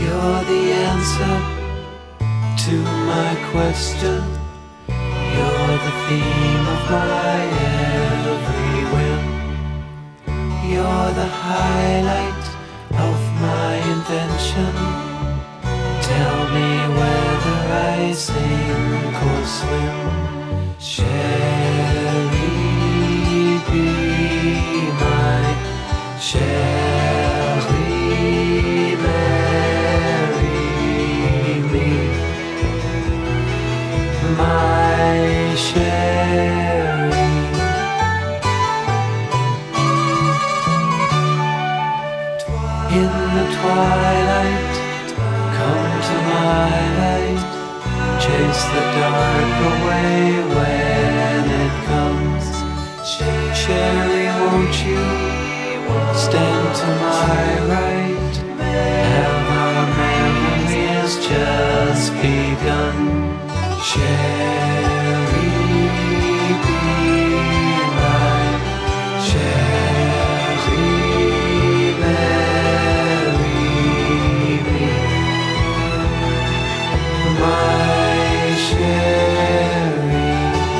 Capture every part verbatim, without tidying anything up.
You're the answer to my question. You're the theme of my every whim. You're the highlight of my invention. Tell me whether I sink or swim. Cherie, be my Cherie, marry me, my Cherie. In the twilight, come to my light. Chase the dark away when it comes. Cherie, won't you stand to my right? Have our memories just begun? Cherie, be my Cherie, marry me, my Cherie.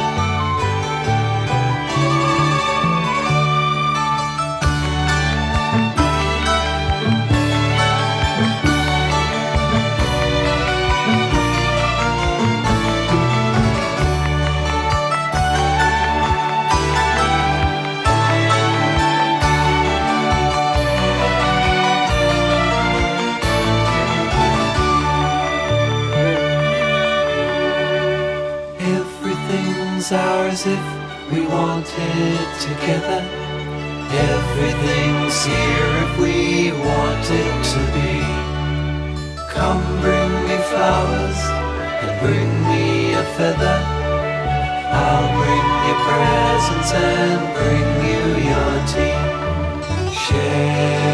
Everything's ours if we want it together. Everything's here if we want it to be. Come bring me flowers and bring me a feather. I'll bring you presents and bring you your tea. Share